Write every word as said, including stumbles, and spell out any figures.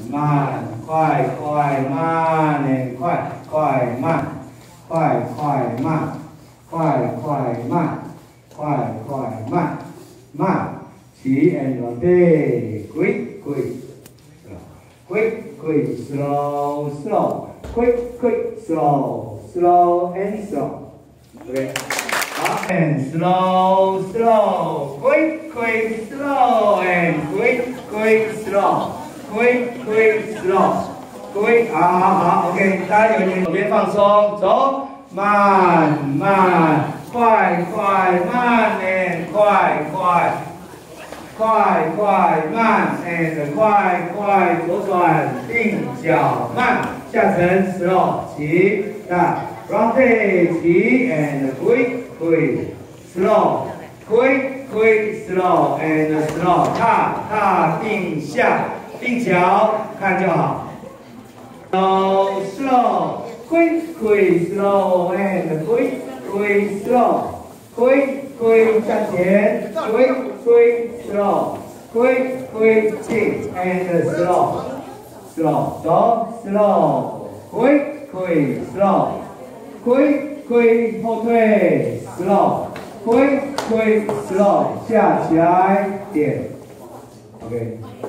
慢，快快慢，and 快快慢，快快慢，快快慢，快快慢，慢，起 and rotate, quick quick, quick quick, slow slow, quick quick, slow slow and slow, okay. Up and slow, slow, quick, quick, slow, and quick, quick, slow, quick, quick, slow, quick. 好好好 ，OK， 大家有点左边放松，走，慢慢，快快慢 and 快快，快快慢 and 快快左转，并脚慢，下沉 slow， 起，大 rotate 起 and quick。 quick, slow, quick, quick, slow, and slow. 踏踏并下，并脚看就好。Slow, slow, quick, quick, slow, and quick, quick, slow, quick, quick 向前 ，quick, quick, slow, quick, quick 进 and slow, slow 走 slow, quick, quick, slow, quick. quick 后退 slow quick quick slow 下起来点 ，OK。